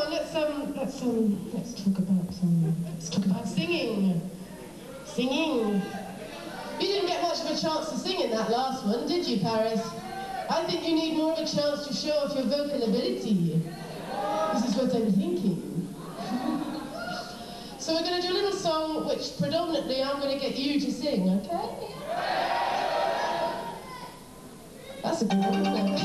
on, let's talk about singing. Singing. You didn't get much of a chance to sing in that last one, did you, Paris? I think you need more of a chance to show off your vocal ability. This is what I'm thinking. So we're going to do a little song which predominantly I'm going to get you to sing, okay? That's a good one, isn't it?